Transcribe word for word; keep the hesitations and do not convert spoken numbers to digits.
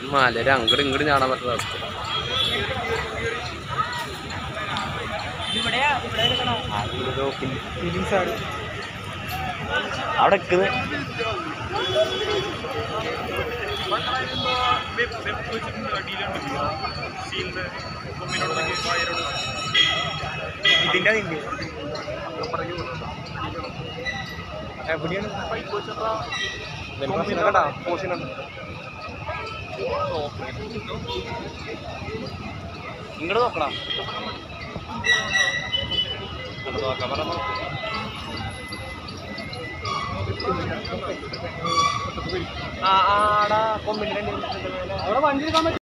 മലര അങ്ങോട്ട് ഇങ്ങോട്ട് ചാടാൻ പറ്റുന്ന അവസ്ഥ. അവിടെ ഇതിന്റെ എവിടെയാണ് ഇങ്ങോട്ട് നോക്കണം. നോക്കാം പറഞ്ഞു ആ ആടാ കൊമ്പിന്റെ അവിടെ വണ്ടി എടുക്കാൻ പറ്റും.